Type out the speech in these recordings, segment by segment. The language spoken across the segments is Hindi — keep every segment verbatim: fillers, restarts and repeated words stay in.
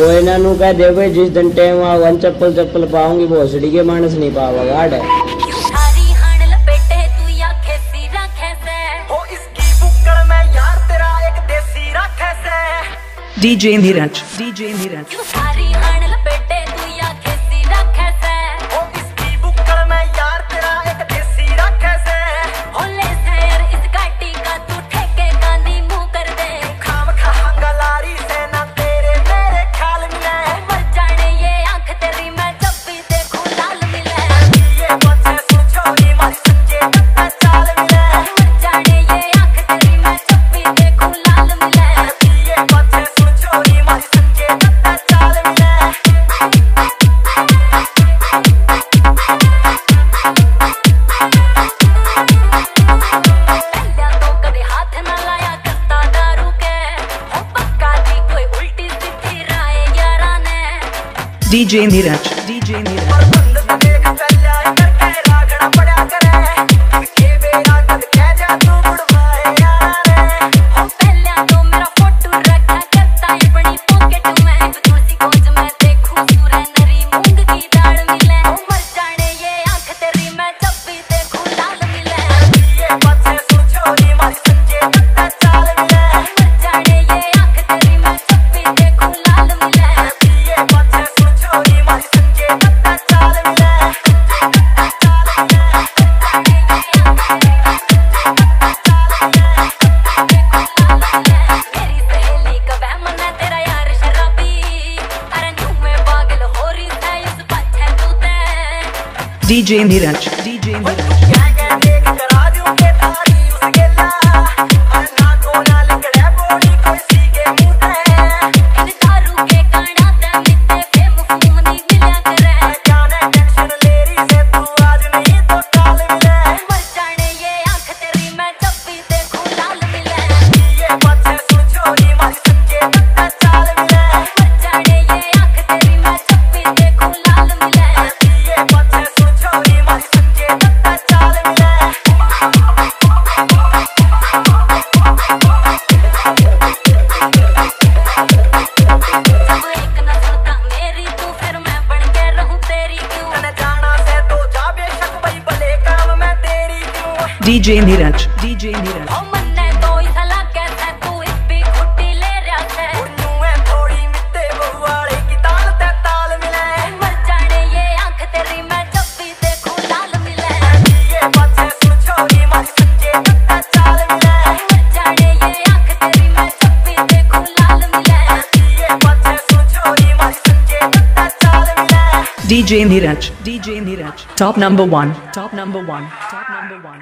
कोई ना नू कह दे भाई जिस दिन टाइम वन चप्पल चप्पल पाऊंगी भोसड़ी के मानस नहीं पावा गाड़ है। DJ Neeraj DJ Neeraj DJ Neeraj DJ Neeraj DJ Neeraj DJ Neeraj DJ Neeraj DJ Neeraj DJ Neeraj DJ Neeraj top number one top number one top number one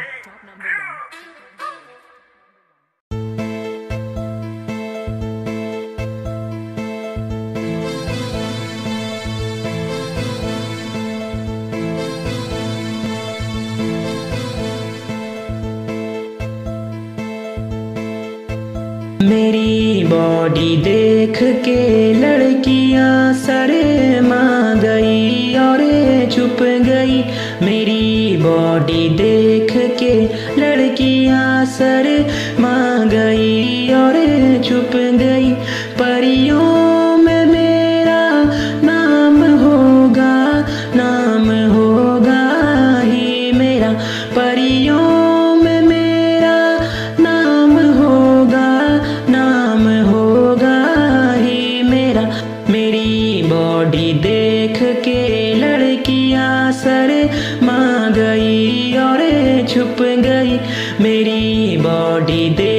मेरी बॉडी देख के लड़कियां शर्मा गई और चुप गई। मेरी बॉडी देख के लड़कियां शर्मा गई और चुप गई। परियों में मेरा नाम होगा, नाम होगा ही मेरा। परियों में मेरा नाम होगा, नाम होगा ही मेरा। मेरी बॉडी देख के लड़कियां शर्मा गई और छुप गई। मेरी बॉडी देख